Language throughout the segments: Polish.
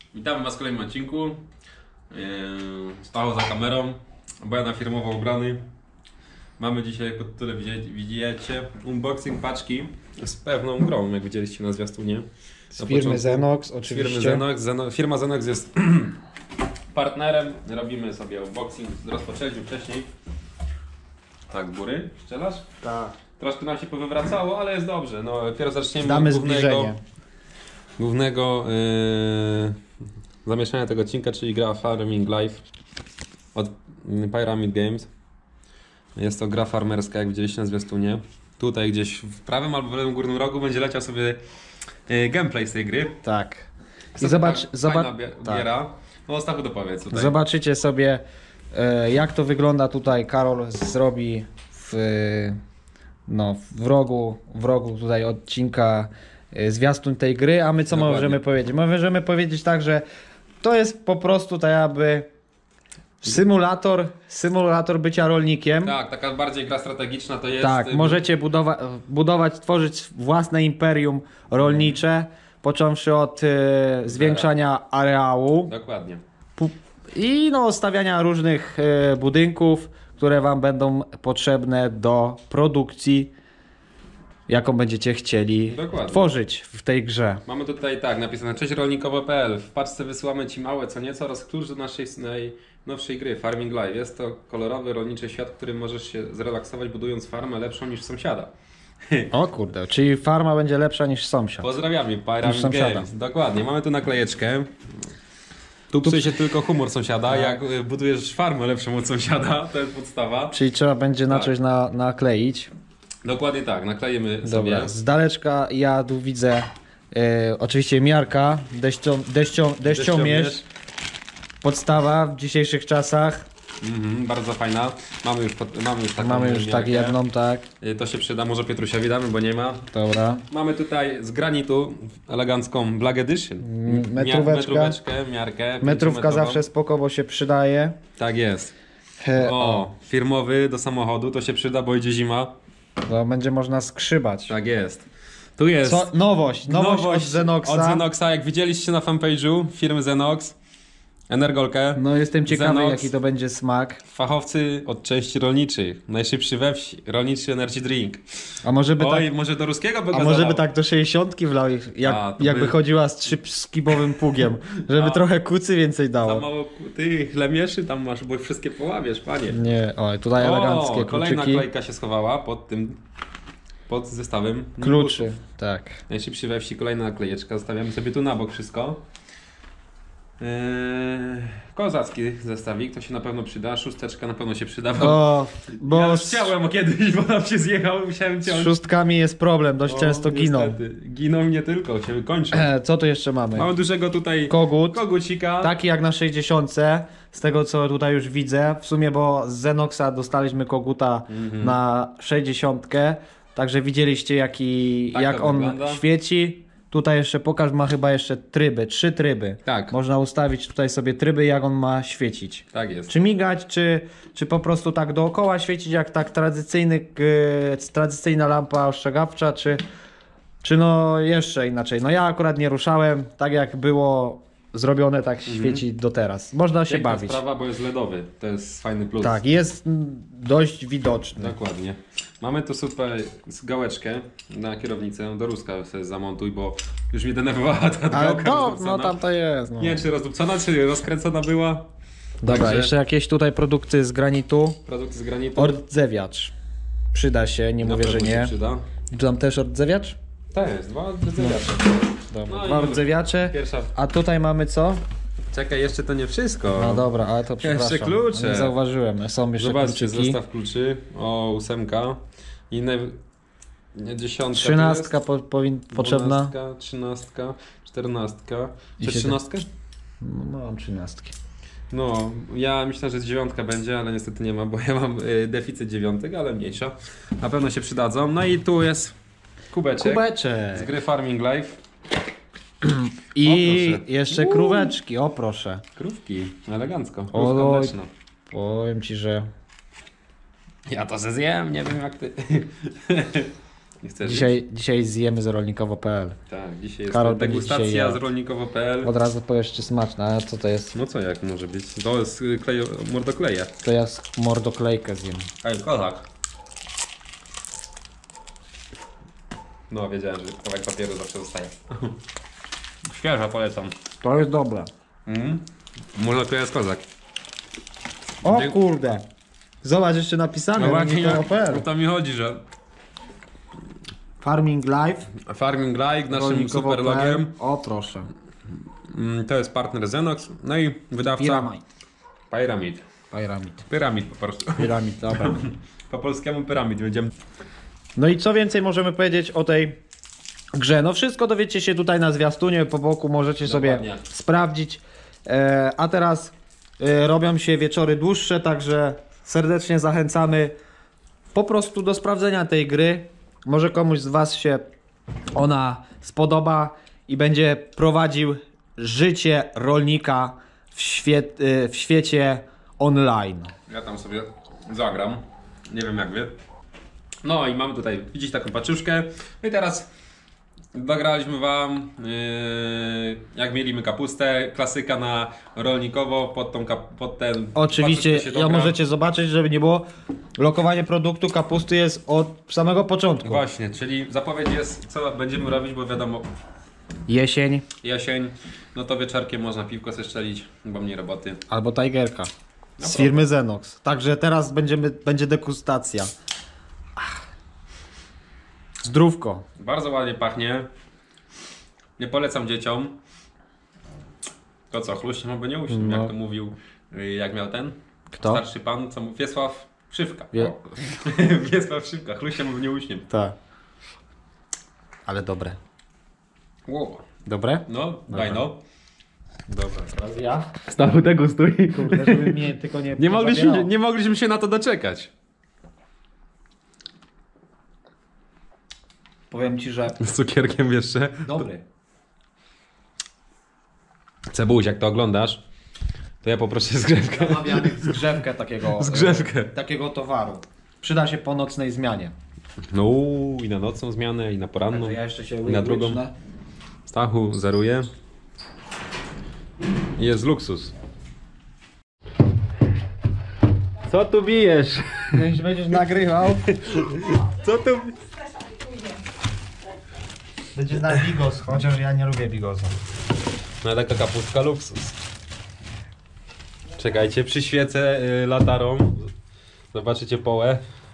Witamy Was w kolejnym odcinku. Stało za kamerą, Bojana firmowo ubrany. Mamy dzisiaj pod tytułem, widzicie, unboxing paczki z pewną grą, jak widzieliście na zwiastunie. Z firmy Zenox oczywiście. Firma Zenox jest partnerem. Robimy sobie unboxing, rozpoczęliśmy wcześniej. Tak, góry, strzelasz? Tak. Troszkę nam się powywracało, ale jest dobrze. No, dopiero zaczniemy Damy od zbliżenie. głównego zamieszania tego odcinka, czyli gra Farming Life od Pyramid Games. Jest to gra farmerska, jak widzieliście na zwiastunie. Tutaj gdzieś w prawym albo w lewym górnym rogu będzie leciał sobie gameplay z tej gry. Tak. I Fajna tak. biera. No Stachu dopowiedz tutaj. Zobaczycie sobie jak to wygląda tutaj. Karol zrobi w rogu tutaj odcinka zwiastun tej gry, a my co Dokładnie. możemy powiedzieć? Możemy powiedzieć tak, że to jest po prostu tak jakby symulator bycia rolnikiem. Tak, taka bardziej gra strategiczna to jest. Tak, możecie budować, tworzyć własne imperium rolnicze, począwszy od zwiększania areału Dokładnie. i stawiania różnych budynków, które Wam będą potrzebne do produkcji, jaką będziecie chcieli tworzyć w tej grze. Mamy tutaj tak napisane: cześć rolnikowo.pl. W paczce wysyłamy Ci małe co nieco oraz klucz do naszej najnowszej gry Farming Life. Jest to kolorowy, rolniczy świat, w którym możesz się zrelaksować, budując farmę lepszą niż sąsiada. O kurde, czyli farma będzie lepsza niż sąsiad. Pozdrawiamy, Pyramid Games. Dokładnie, mamy tu naklejeczkę. Tu psuje się tylko humor sąsiada. Tak. Jak budujesz farmę lepszą od sąsiada, to jest podstawa. Czyli trzeba będzie na coś nakleić. Dokładnie tak, naklejemy Dobra, sobie. z daleczka ja tu widzę oczywiście miarka, deszczomierz, podstawa w dzisiejszych czasach. Bardzo fajna. Mamy już taką Mamy już miarkę. tak jedną, tak. To się przyda, może Piotrusiowi damy, bo nie ma. Dobra. Mamy tutaj z granitu elegancką Black Edition. Miarkę. Metrówka zawsze spoko, bo się przydaje. Tak jest. Firmowy do samochodu, to się przyda, bo idzie zima. To będzie można skrzybać. Tak jest. Tu jest Nowość od Zenoxa. Od Zenoxa, jak widzieliście na fanpage'u firmy Zenox. Energolkę. No jestem ciekawy, Zenox. jaki to będzie smak. Fachowcy od części rolniczych. Najszybszy we wsi. Rolniczy energy drink. A może by może do ruskiego by A może by tak do 60 wlał, jakby chodziła z 3-skibowym pługiem, żeby trochę kucy więcej dało. Za mało tych lemieszy tam masz, bo wszystkie poławiesz, panie. Nie, tutaj eleganckie kluczyki. Kolejna klejka się schowała pod zestawem Kluczy, tak. Najszybszy we wsi, kolejna naklejeczka. Zostawiamy sobie tu na bok wszystko. Kozacki zestawik, to się na pewno przyda. Szósteczka na pewno się przyda. Bo ja już chciałem kiedyś, bo nam się zjechał, musiałem ciąć. Z szóstkami jest problem, dość często giną. Niestety. Giną nie tylko, się kończą. Co tu jeszcze mamy? Mamy dużego tutaj kogucika. Taki jak na 60, z tego co tutaj już widzę. W sumie, bo z Zenoxa dostaliśmy koguta na 60, także widzieliście jak on wygląda. świeci. Tutaj jeszcze pokaż, ma chyba jeszcze tryby, 3 tryby. Tak. Można ustawić tutaj sobie tryby, jak on ma świecić. Tak jest. Czy migać, czy po prostu tak dookoła świecić, jak tak tradycyjna lampa ostrzegawcza, czy jeszcze inaczej. Ja akurat nie ruszałem, tak jak było zrobione, tak świeci do teraz. Można się Piękna bawić. sprawa, bo jest LEDowy. To jest fajny plus. Tak, jest dość widoczny. Dokładnie. Mamy tu super gałeczkę na kierownicę. Do ruska sobie zamontuj, bo już mnie denerwowała ta gałka rozdupcona. Tam to jest. Nie wiem, czy rozdupcona, czy rozkręcona była. Dobra, Także jeszcze jakieś tutaj produkty z granitu. produkty z granitu. Ordzewiacz. Przyda się, nie Na mówię, że pewno się nie. przyda. Tam też ordzewiacz? Tak jest, 2 rdzewiacze. Dobra, No i 2 rdzewiacze. Pierwsza. A tutaj mamy co? Czekaj, jeszcze to nie wszystko. No dobra, ale to przepraszam. Jeszcze klucze. Nie zauważyłem, są jeszcze Zobaczcie, kluczyki. zestaw kluczy. 8. Inne... Nie, 10. 13 potrzebna. 12, 13, 14. I Chcesz 13? No, mam 13. No, ja myślę, że 9 będzie, ale niestety nie ma, bo ja mam deficyt 9, ale mniejsza. Na pewno się przydadzą. No i tu jest kubeczek z gry Farming Life. I jeszcze króweczki, o proszę. Krówki, elegancko. Oj. Krówka mleczna. Powiem ci, że Ja to se zjem, nie wiem jak ty. Nie chcesz Dzisiaj zjemy z rolnikowo.pl. Tak, dzisiaj jest Karol będzie degustacja dzisiaj jadł. z rolnikowo.pl. Od razu powiesz, czy smaczne, a co to jest? No co jak może być? To jest mordokleje. To ja mordoklejkę zjem. Ej, kozak. No, wiedziałem, że kawałek papieru zawsze zostaje. Świeża, polecam. To jest dobre. Mordokleja jest kozak. O kurde. Zobacz, jeszcze napisane rolnikowo.pl. o to mi chodzi, że Farming Live. Farming Live, naszym rolnikowo.pl. super logiem. O proszę. To jest partner Zenox, no i wydawca Pyramid. Pyramid po prostu. Pyramid, dobra. Po polskiemu Pyramid będziemy. No i co więcej możemy powiedzieć o tej grze? No wszystko dowiecie się tutaj na zwiastunie, po boku możecie sobie sprawdzić. A teraz robią się wieczory dłuższe, także serdecznie zachęcamy po prostu do sprawdzenia tej gry. Może komuś z Was się ona spodoba i będzie prowadził życie rolnika w świecie online. Ja tam sobie zagram. Nie wiem jak wy. No i mamy tutaj, widzicie, taką paczuszkę. I teraz dograliśmy wam, jak mieliśmy kapustę, klasyka na rolnikowo, pod ten... Oczywiście, się ja możecie zobaczyć, żeby nie było, lokowanie produktu kapusty jest od samego początku. Właśnie, czyli zapowiedź jest, co będziemy robić, bo wiadomo, Jesień no to wieczorkiem można piwko sobie strzelić, bo mniej roboty. albo Tigerka z firmy Zenox. Także teraz będzie degustacja. Zdrówko. Bardzo ładnie pachnie. Nie polecam dzieciom. To co, chluściem albo nie uśniem, jak to mówił, jak miał ten Kto? starszy pan, co mówił, Wiesław Szywka. Wiesław Szywka, chluściem albo nie uśniem. Tak. Ale dobre. Wow. Dobre? No, daj no. Dobra, teraz ja. Stachu degustuj. Kurde, żeby mnie tylko Nie mogliśmy się na to doczekać. Powiem ci, że Z cukierkiem jeszcze. dobry. Cebuś, jak to oglądasz, to ja poproszę zgrzewkę. Zamawiam zgrzewkę takiego towaru. Przyda się po nocnej zmianie. No i na nocną zmianę, i na poranną. Także ja jeszcze się I na drugą. łycznę. Stachu zeruje. Jest luksus. Co tu bijesz? Będziesz nagrywał. Co tu... Będzie na bigos, chociaż ja nie lubię bigosa. No taka kapustka luksus. Czekajcie, przyświecę latarą. Zobaczycie połę.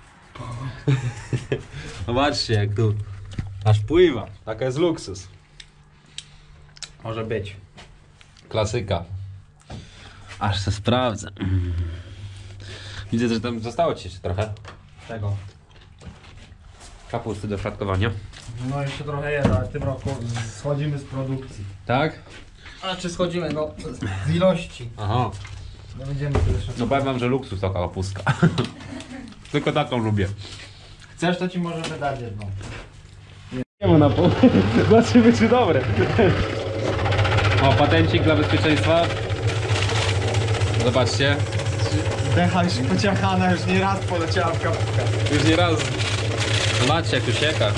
Zobaczcie jak tu aż pływa. Taka jest luksus. Może być. Klasyka. Aż se sprawdzę. Widzę, że tam zostało ci jeszcze trochę Tego. kapusty do szatkowania. No jeszcze trochę jest, ale w tym roku schodzimy z produkcji. Tak? A czy schodzimy? No z ilości. Aha. No będziemy tyle No powiem wam, że luksus taka kapustka. Tylko taką lubię. Chcesz, to ci możemy dać jedną. Nie ma na pół. Zobaczymy czy dobre. O, patencik dla bezpieczeństwa. Zobaczcie. Decha już pociachana, już nie raz poleciała w kapkę. Już nie raz. Zobaczcie jak tu sieka.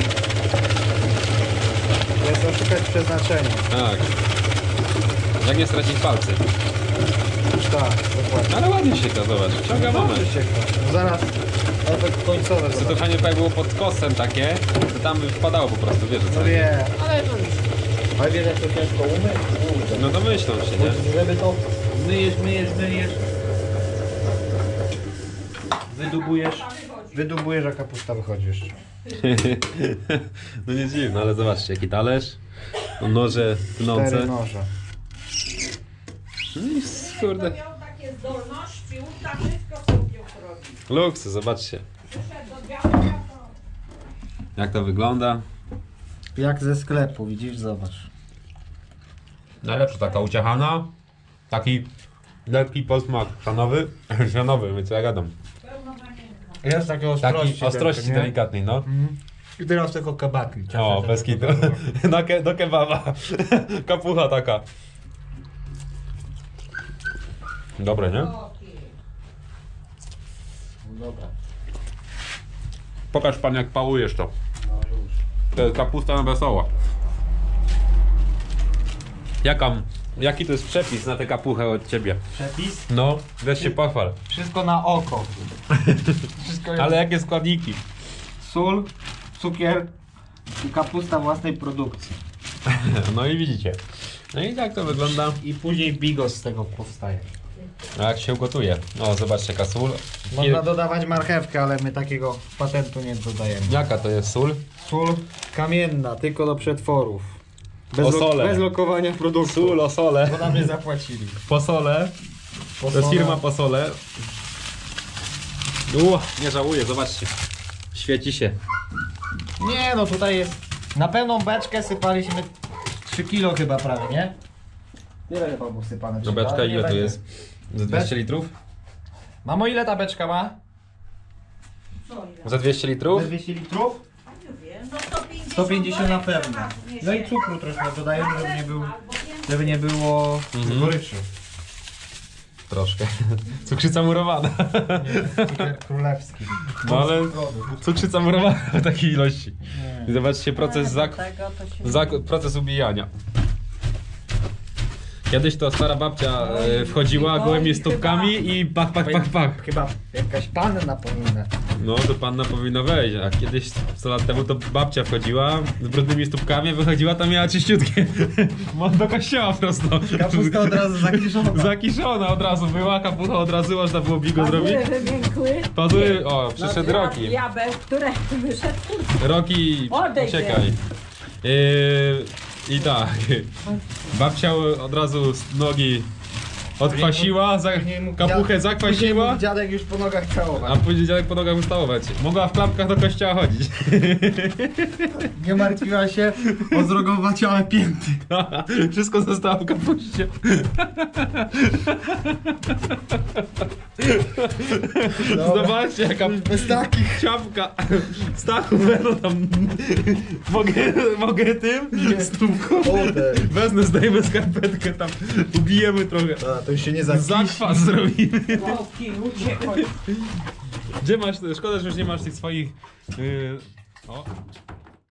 Jest oszukać przeznaczenie. Tak. Jak nie stracić palcy. Tak, dokładnie. Ale ładnie sieka, zobacz. Ciąga mamy. Zaraz efekt końcowy. Co to fajnie było pod kosem takie, to tam by wpadało po prostu, wiesz co? No wie, ale wiesz jak to ciężko umyć? No domyślą się, nie? Żeby to myjesz. Wydubujesz, a kapusta wychodzi jeszcze. No nie dziwne, ale zobaczcie jaki talerz. Noże tnące. 4 noże. No i kurde. Miał takie zdolności, już tak wszystko sobie robi. Luksus, zobaczcie. Przyszedł do Białego, Jak to wygląda. Jak ze sklepu, widzisz? Zobacz. Najlepsza taka uciachana. Taki lekki posmak szanowy. Szanowy, my co ja gadam. Jest takie ostrości. Taki ostrości nie? delikatnej, no. I teraz tylko kebabki. O, bez kitu. Do kebaba. Kapucha taka. Dobre, nie? Dobra. Pokaż pan jak pałujesz to. No, To jest kapusta na wesoło. Jaki to jest przepis na tę kapuchę od ciebie? Przepis? No, weź się pochwal. Wszystko na oko. Wszystko jest... Ale jakie składniki? Sól, cukier i kapusta własnej produkcji. No i widzicie. No i tak to wygląda. I później bigos z tego powstaje. A jak się ugotuje? O, zobaczcie, jaka sól. Można dodawać marchewkę, ale my takiego patentu nie dodajemy. Jaka to jest sól? Sól kamienna, tylko do przetworów. Osole. Bez lokowania produktu. Sól, osole. Bo nam nie zapłacili. Posole. To jest firma Posole. Nie żałuję, zobaczcie. Świeci się. Nie no, tutaj jest... Na pełną beczkę sypaliśmy 3 kilo chyba prawie, nie? Tyle chyba było sypane. No beczka ile tu jest? Za 200 litrów? Mamo, ile ta beczka ma? Co ile? Za 200 litrów? 200 litrów? A nie wiem, no 150, 150 na pewno. Nie No i się- cukru troszkę dodajemy, albo żeby nie było goryczy. Troszkę. Cukrzyca murowana. Nie, cukier królewski. No ale cukrzyca murowana w takiej ilości. Nie. I zobaczcie proces, Ale do tego to się- proces ubijania. Kiedyś to stara babcia wchodziła gołymi stópkami i pach, pach, pach, pach. Chyba jakaś panna powinna. No to panna powinna wejść, a kiedyś 100 lat temu to babcia wchodziła z brudnymi stópkami, wychodziła, tam miała czyściutkie. Do kościoła prosto. Kapusta od razu zakiszona. Zakiszona od razu była, kapucha od razu można było bigo zrobić. Pazury wymiękły. Pazury, o, przyszedł Roki. Diabeł, który wyszedł. Roki, Odejdź. uciekaj. I tak, babcia od razu z nogi odkwasiła, kapuchę zakwasiła, Dziadek już po nogach a całował. później dziadek po nogach ustałować. Mogła w klapkach do kościoła chodzić. Nie martwiła się o zrogowaciałe pięty. Wszystko zostało w kapuście. Zobaczcie jaka Bez takich. ciapka. Stachu, no tam mogę tym stówką. Wezmę, zdejmę skarpetkę tam, ubijemy trochę. A, to już się nie Zakwas zrobimy. Roki, uciekaj. Gdzie masz, szkoda, że już nie masz tych swoich... O,